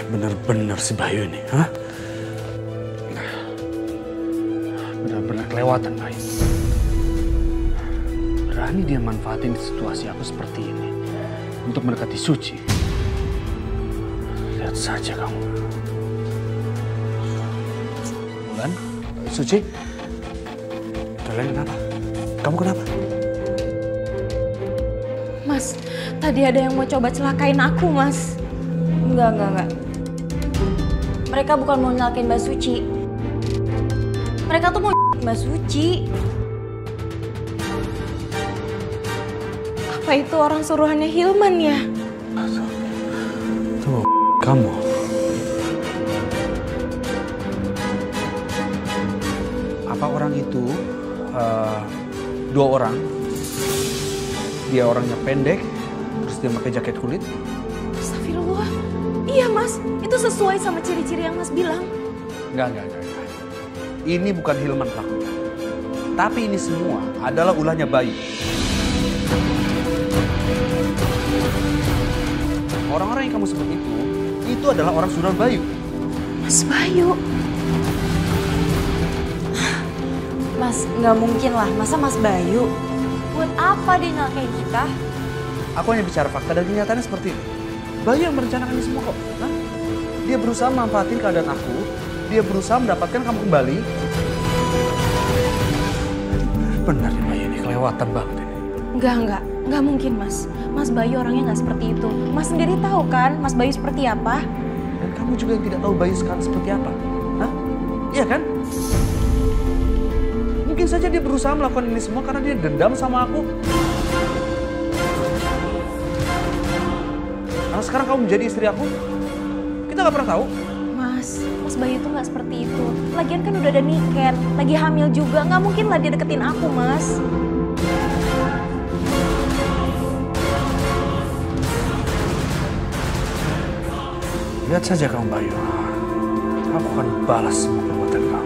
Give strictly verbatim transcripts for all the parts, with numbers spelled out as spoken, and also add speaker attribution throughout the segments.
Speaker 1: Bener-bener si Bayu ini, hah? Bener-bener kelewatan Bayu. Berani dia manfaatin situasi aku seperti ini untuk mendekati Suci. Lihat saja kamu. Bulan, Suci, kalian kenapa? Kamu kenapa?
Speaker 2: Mas, tadi ada yang mau coba celakain aku, Mas. Enggak, enggak, enggak. Mereka bukan mau nyelakain Mbak Suci. Mereka tuh mau Mbak Suci. Apa itu orang suruhannya Hilman ya?
Speaker 1: Tuh, kamu. Apa orang itu, uh, dua orang, dia orangnya pendek, terus dia pakai jaket kulit?
Speaker 2: Astagfirullah. Iya Mas, itu sesuai sama ciri-ciri yang Mas bilang.
Speaker 1: Enggak, enggak, enggak, enggak. Ini bukan Hilman pelakunya. Tapi ini semua adalah ulahnya Bayu. Orang-orang yang kamu sebut itu, itu adalah orang suruhan Bayu.
Speaker 2: Mas Bayu? Mas, nggak mungkin lah. Masa Mas Bayu? Buat apa dia nyalakain kita?
Speaker 1: Aku hanya bicara fakta dan kenyataannya seperti ini. Bayu yang merencanakan ini semua kok. Hah? Dia berusaha memanfaatin keadaan aku. Dia berusaha mendapatkan kamu kembali. Benar nih Bayu ini, kelewatan banget ini.
Speaker 2: Enggak, enggak. Enggak mungkin Mas. Mas Bayu orangnya nggak seperti itu. Mas sendiri tahu kan Mas Bayu seperti apa?
Speaker 1: Dan kamu juga yang tidak tahu Bayu sekarang seperti apa. Hah? Iya kan? Mungkin saja dia berusaha melakukan ini semua karena dia dendam sama aku. Karena sekarang kamu menjadi istri aku, kita nggak pernah tahu.
Speaker 2: Mas, Mas Bayu tuh nggak seperti itu. Lagian kan udah ada Niken, lagi hamil juga. Nggak mungkin lah dia deketin aku, Mas.
Speaker 1: Lihat saja kamu Bayu, aku akan balas semua perbuatan kamu.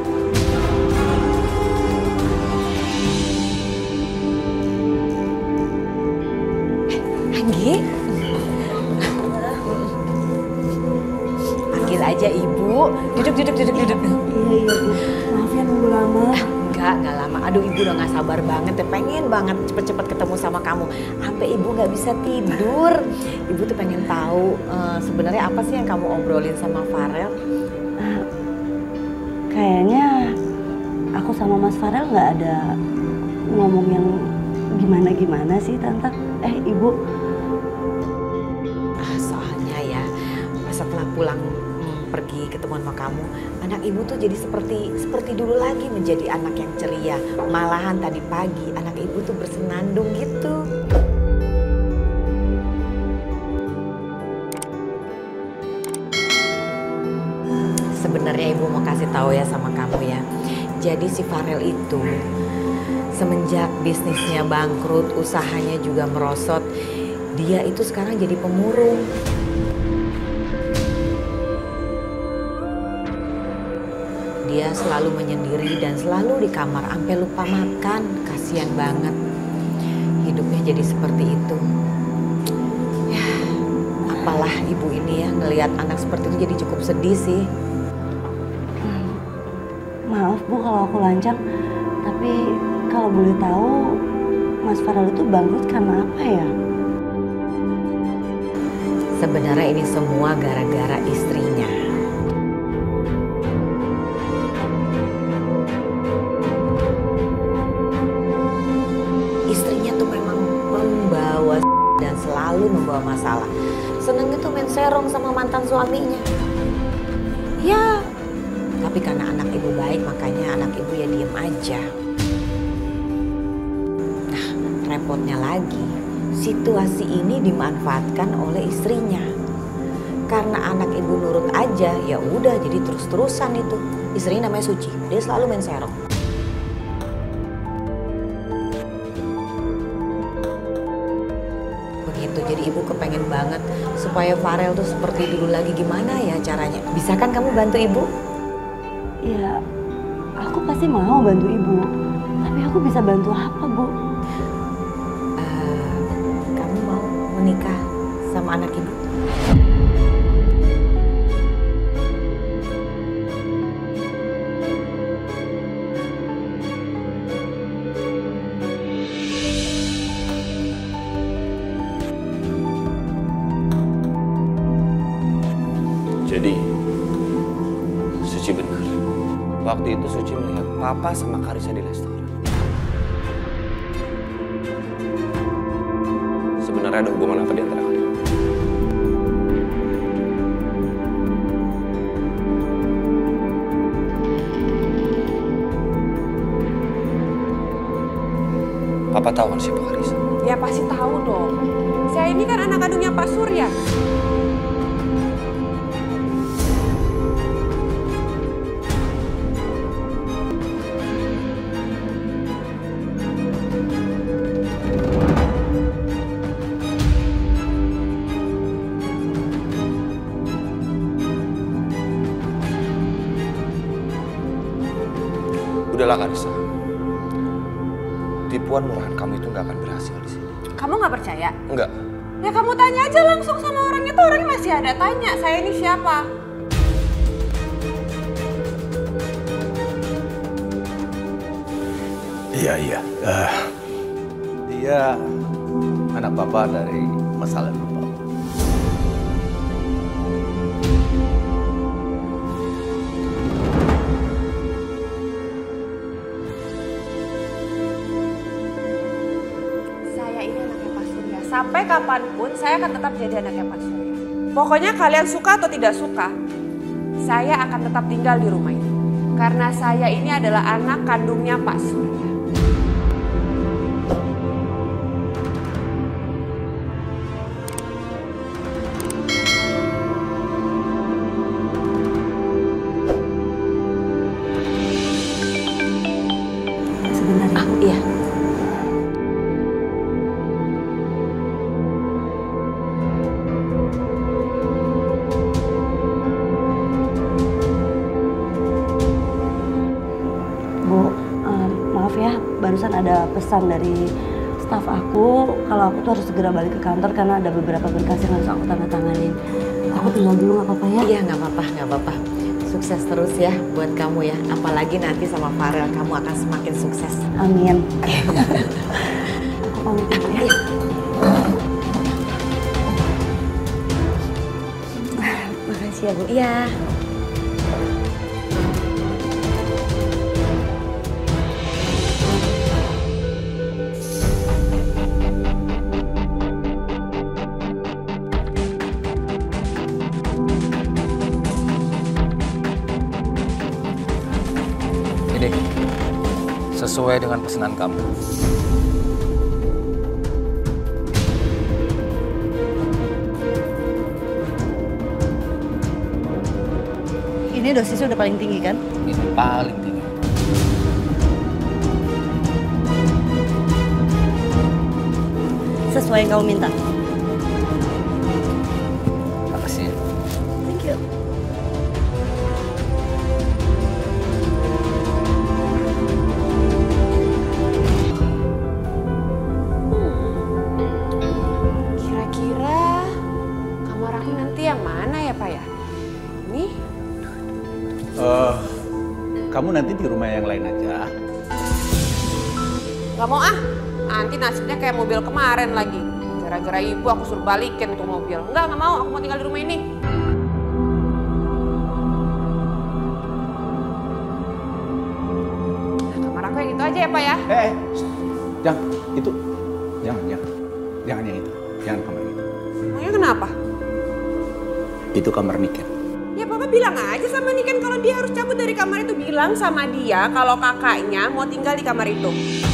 Speaker 3: Anggi, panggil aja ibu. Duduk, duduk, duduk, duduk.
Speaker 4: Iya, iya Bu. Maaf ya nunggu lama.
Speaker 3: Enggak, enggak lama. Aduh ibu udah gak sabar banget ya. Pengen banget cepet-cepet ketemu sama kamu. Sampai ibu gak bisa tidur. Ibu tuh pengen tahu uh, sebenarnya apa sih yang kamu obrolin sama Farel?
Speaker 4: Nah, kayaknya aku sama Mas Farel nggak ada ngomong yang gimana-gimana sih Tante. Eh Ibu.
Speaker 3: Ah, soalnya ya setelah pulang hmm, pergi ketemu sama kamu, anak ibu tuh jadi seperti seperti dulu lagi, menjadi anak yang ceria. Malahan tadi pagi anak ibu tuh bersenandung gitu. Sebenarnya ibu mau kasih tahu ya sama kamu ya. Jadi si Farel itu semenjak bisnisnya bangkrut, usahanya juga merosot, dia itu sekarang jadi pemurung. Dia selalu menyendiri dan selalu di kamar, sampai lupa makan. Kasian banget. Hidupnya jadi seperti itu. Ya, apalah ibu ini ya, ngelihat anak seperti itu jadi cukup sedih sih.
Speaker 4: Hmm, maaf Bu kalau aku lancang, tapi kalau boleh tahu Mas Farel itu bangkrut karena apa ya?
Speaker 3: Sebenarnya ini semua gara-gara istrinya. Istrinya tuh memang membawa dan selalu membawa masalah. Senengnya tuh main serong sama mantan suaminya. Ya, tapi karena anak ibu baik makanya anak ibu ya diem aja. Nah, repotnya lagi, situasi ini dimanfaatkan oleh istrinya. Karena anak ibu nurut aja, ya udah jadi terus-terusan itu. Istrinya namanya Suci, dia selalu main serong. Begitu, jadi ibu kepengen banget supaya Farel tuh seperti dulu lagi. Gimana ya caranya? Bisa kan kamu bantu ibu?
Speaker 4: Ya, aku pasti mau bantu Ibu. Tapi aku bisa bantu apa Bu?
Speaker 3: Uh, kamu mau menikah sama anak ibu?
Speaker 5: waktu itu Suci melihat Papa sama Karissa di restoran. Sebenarnya ada hubungan apa di antara kalian? Papa tahu kan siapa Karissa?
Speaker 6: Ya pasti tahu dong. Saya ini kan anak kandungnya Pak Surya.
Speaker 5: Udahlah Karissa. Tipuan murahan kamu itu nggak akan berhasil di sini.
Speaker 6: Kamu nggak percaya?
Speaker 5: Enggak.
Speaker 6: Ya kamu tanya aja langsung sama orangnya tuh, orangnya masih ada tanya, saya ini siapa?
Speaker 7: Iya, iya. Uh, dia anak papa dari masa lalu papa.
Speaker 6: Saya ini anaknya Pak Surya. Sampai kapanpun saya akan tetap jadi anaknya Pak Surya. Pokoknya kalian suka atau tidak suka, saya akan tetap tinggal di rumah ini. Karena saya ini adalah anak kandungnya Pak Surya.
Speaker 4: Sebentar ya.
Speaker 3: Ah, iya.
Speaker 4: Bu, em, maaf ya, barusan ada pesan dari staf aku kalau aku tuh harus segera balik ke kantor karena ada beberapa berkas yang harus aku tanda tanganin. Aku tinggal dulu nggak apa-apa ya?
Speaker 3: Iya, nggak apa-apa, nggak apa-apa. Sukses terus ya buat kamu ya. Apalagi nanti sama Farel kamu akan semakin sukses.
Speaker 4: Amin. Aku pamit dulu ya. Makasih ya Bu.
Speaker 3: Iya.
Speaker 5: Ini sesuai dengan pesanan kamu.
Speaker 4: Ini dosisnya udah paling tinggi kan?
Speaker 5: Ini paling tinggi.
Speaker 4: Sesuai yang kamu minta.
Speaker 5: Makasih.
Speaker 4: Thank you.
Speaker 6: Kira-kira kamar aku nanti yang mana ya Pak ya? Ini?
Speaker 7: Uh, kamu nanti di rumah yang lain aja.
Speaker 6: Gak mau ah, nanti nasibnya kayak mobil kemarin lagi. Gara-gara ibu aku suruh balikin tuh mobil. Enggak, gak mau, aku mau tinggal di rumah ini. Nah, kamar aku yang itu aja ya Pak ya?
Speaker 7: Eh, eh, jangan itu, jangan, jangan, jangan yang itu, jangan kamar itu.
Speaker 6: Emangnya kenapa?
Speaker 7: Itu kamar Niken.
Speaker 6: Ya Papa bilang aja sama Niken kalau dia harus cabut dari kamar itu. Bilang sama dia kalau kakaknya mau tinggal di kamar itu.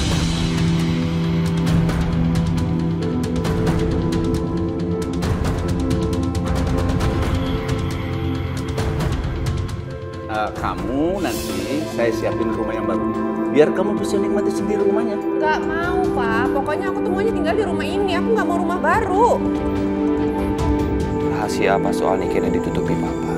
Speaker 7: Uh, kamu nanti saya siapin rumah yang baru. Biar kamu bisa nikmati sendiri rumahnya.
Speaker 6: Gak mau Pak, pokoknya aku tuh maunya tinggal di rumah ini. Aku gak mau rumah baru.
Speaker 5: Rahasia apa soal Niken yang ditutupi Papa?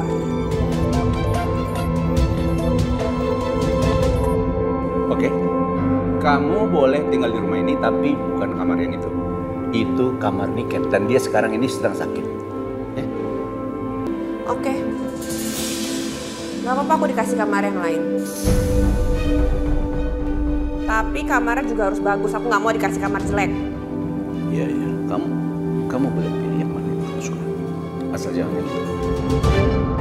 Speaker 7: Oke, kamu boleh tinggal di rumah ini, tapi bukan kamar yang itu. Itu kamar Niken, dan dia sekarang ini sedang sakit. Eh?
Speaker 6: Oke. Gak apa-apa aku dikasih kamar yang lain. Tapi kamarnya juga harus bagus. Aku gak mau dikasih kamar jelek.
Speaker 7: Iya, iya. Kamu, kamu boleh pilih yang mana yang kamu suka. Asal jangan yang itu.